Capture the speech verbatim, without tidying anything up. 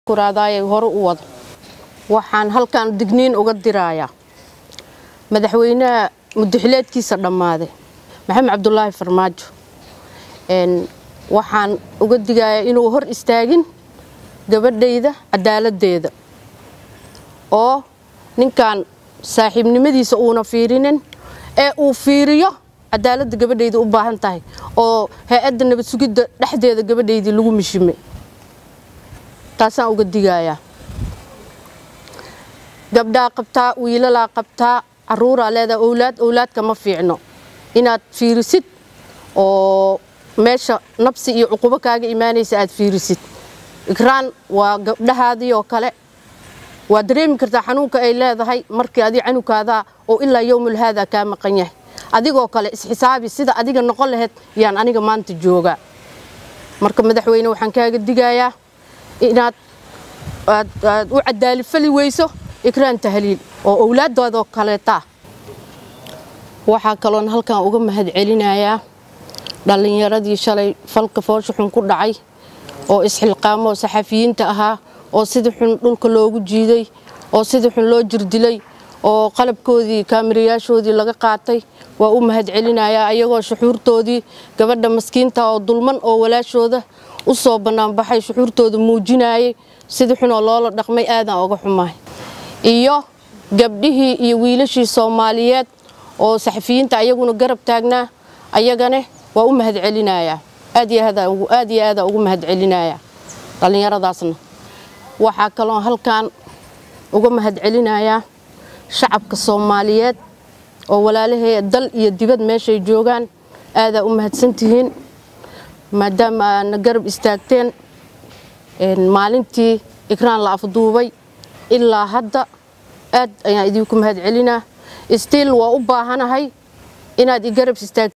kuraadaay hore u wado waxaan halkan digniin uga diraaya madaxweynaha mudaxileedkiisa dhamaaday maxamed cabdullaahi farmaajo een waxaan uga digayaa inuu hor istaagin gabadhayda cadaaladeeda oo ninkan saaxiibnimadiisa uuna fiirinin ee uu fiiriyo cadaalada gabadhayda u baahan tahay oo hay'adda nabad sugidda dhexdeeda gabadhayda lagu mishimay taasaan uga digayaa gabdha qabtaa wiilala qabtaa caruura leeda awlaad awlaadka ma fiicno inaad fiirisid oo meesha nafsi iyo uquba kaaga iimaanaysa aad fiirisid ikraan waa gabdhahaadii oo kale waa dareemi kartaa xanuunka ay leedahay markii adii canukaada oo ilaa yawmul hada ka maqan yahay adigoo kale isxisaabi sida adiga noqon lahayd yaan aniga maanta jooga marka madaxweyne waxaan kaaga digayaa inaad aad u cadaali fali weyso ikraan tahliil oo awlaadooda kale taa waxa kaloon halkan uga mahad celinayaa dhalinyaradii shalay falka foosho xun ku dhacay oo isxilqaamo saxafiyiinta ahaa oo sidii xun dhulka loogu jiiday oo sidii xun loo jirdilay oo qalabkoodii kaamirayaashoodii laga qaatay waa u mahad celinayaa ayagoo shuxuurtoodii gabadha maskiinta oo dulman oo walaashooda u soo banaan baxay shuxuurtooda muujinayay sidii xun oo loola dhaqmay aadan uga xumaay iyo gabdhihii iyo wiilashii Soomaaliyeed oo saxafiyiinta ayaguna garab taagnaa ayagana waa u mahad celinayaa aad iyo hada aad iyo aad ugu mahad celinayaa dhalinyaradaasna waxa kale oo halkan uga mahad celinayaa shacabka Soomaaliyeed oo walaalahay dal iyo dibad meeshay joogan aad u mahadsantihiin maadaama aan garab istaagteen in maalintii ikraan la afduubay ilaa hadda aad ayaan idinku mahad celinaa still waa u baahanahay inaad i garab istaagteen